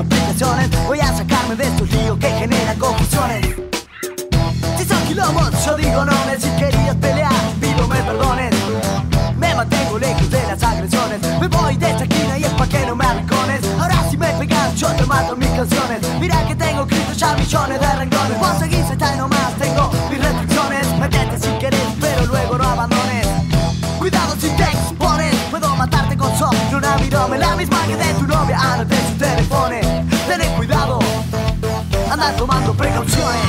aplicaciones. Voy a sacarme de estos líos que generan confusiones. Si son quilombos, yo digo no, si querías pelear, pido me perdones. Me mantengo lejos de las agresiones. Me voy de esta esquina y es pa' que no me arrincones. Ahora si me pegas, yo te mato en mis canciones. Mira que tengo escritos ya millones de renglones. Vos seguís hasta y nomás tengo mis restricciones. Métete si querés, pero luego no abandones. Cuidado si te expones, puedo matarte con solo una virome. La misma que de tu novia, anote su teléfono. Tened cuidado, anda tomando precauciones.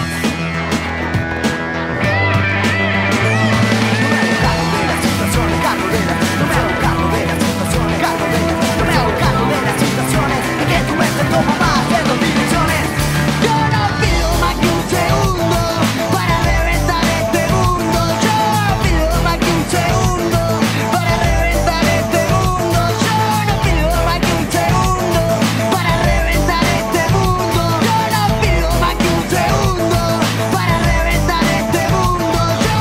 Toma más de 2 direcciones. Yo no pido más que un segundo para reventar este mundo. Yo no pido más que un segundo para reventar este mundo. Yo no pido más que un segundo para reventar este mundo. Yo no pido más que un segundo para reventar este mundo.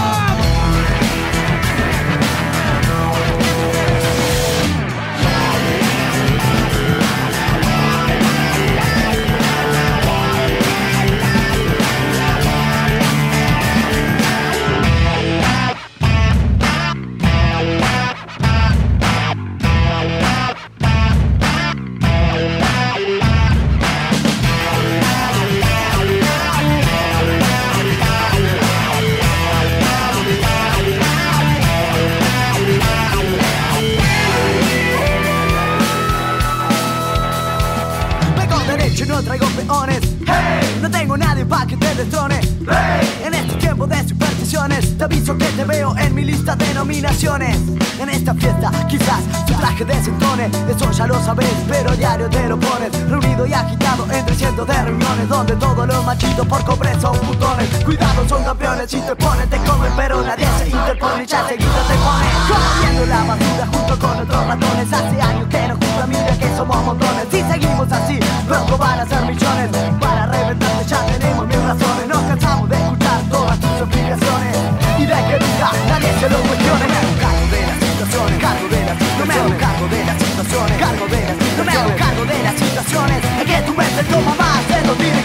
No traigo peones, hey. No tengo nadie pa' que te destrone, hey. En este tiempo de supersticiones te aviso que te veo en mi lista de nominaciones. En esta fiesta quizás tu traje desentone, eso ya lo sabes, pero a diario te lo pones. Reunido y agitado entre cientos de reuniones donde todos los machitos por cobre son putones. Cuidado, son campeones, si te ponen te comen, pero nadie se interpone y ya seguido te ponen. Comiendo la basura junto con otros ratones. Hace años que nos gusta mira que somos montones. Si seguimos así, pronto van a ser millones. Para reventarte ya tenemos mil razones. Nos cansamos de escuchar todas tus explicaciones y de que nunca nadie se lo cuestione. No me hago cargo de las situaciones, cargo de las situaciones. No me hago cargo de las situaciones, cargo de las situaciones. No me hago cargo de las situaciones. Es que tu mente toma más de 2 días.